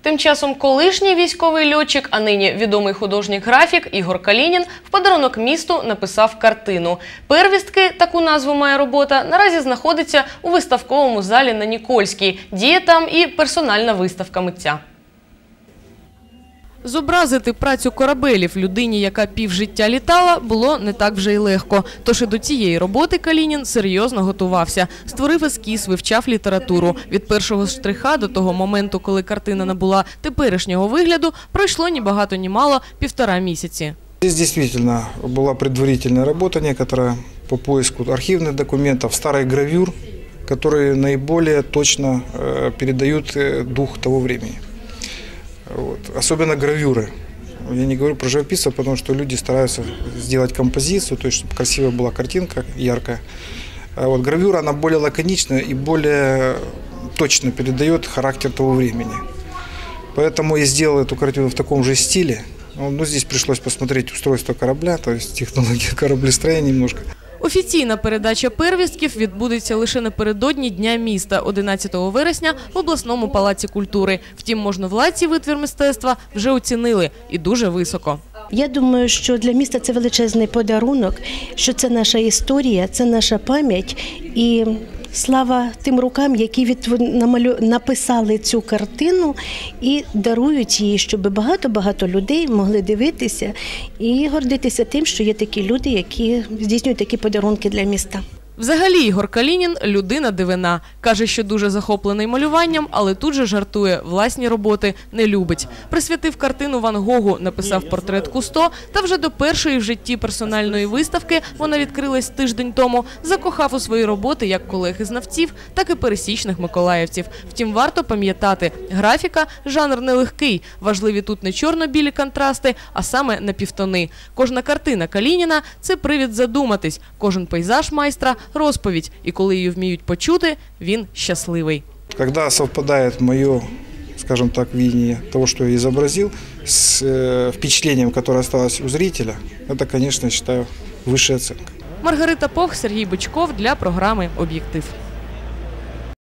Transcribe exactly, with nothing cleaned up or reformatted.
Тим часом колишній військовий льотчик, а нині відомий художник-графік Ігор Калінін в подарунок місту написав картину. «Первістки» – таку назву має робота, наразі знаходиться у виставковому залі на Нікольській. Діє там і персональна виставка митця. Зобразити працю корабелів людині, яка півжиття літала, було не так вже й легко. Тож і до цієї роботи Калінін серйозно готувався. Створив ескіз, вивчав літературу. Від першого штриха до того моменту, коли картина набула теперішнього вигляду, пройшло ні багато ні мало півтора місяці. Здесь действительно была предварительная работа некоторая по поиску архивных документов, старых гравюр, которые наиболее точно передают дух того времени. Вот. Особенно гравюры. Я не говорю про живописцев, потому что люди стараются сделать композицию, то есть чтобы красивая была картинка, яркая. А вот гравюра, она более лаконичная и более точно передает характер того времени. Поэтому я сделал эту картину в таком же стиле. Ну, здесь пришлось посмотреть устройство корабля, то есть технология кораблестроения немножко. Офіційна передача первістків відбудеться лише напередодні Дня міста, одинадцятого вересня, в обласному палаці культури. Втім, можновладці витвір мистецтва вже оцінили і дуже високо. Я думаю, що для міста це величезний подарунок, що це наша історія, це наша пам'ять і слава тим рукам, які написали цю картину і дарують її, щоб багато-багато людей могли дивитися і гордитися тим, що є такі люди, які здійснюють такі подарунки для міста. Взагалі Ігор Калінін – людина дивина. Каже, що дуже захоплений малюванням, але тут же жартує, власні роботи не любить. Присвятив картину Ван Гогу, написав портрет Кусто, та вже до першої в житті персональної виставки, вона відкрилась тиждень тому, закохав у свої роботи як колег і знавців, так і пересічних миколаївців. Втім, варто пам'ятати, графіка – жанр нелегкий. Важливі тут не чорно-білі контрасти, а саме напівтони. Кожна картина Калініна – це привід задуматись, кожен пейзаж майстра – розповідь, і коли її вміють почути, він щасливий. Когда совпадает мое, скажем так, видение того, что я изобразил, с впечатлением, которое осталось у зрителя, это, конечно, считаю, высшая оценка. Маргарита Пох, Сергій Бичков для програми «Об'єктив».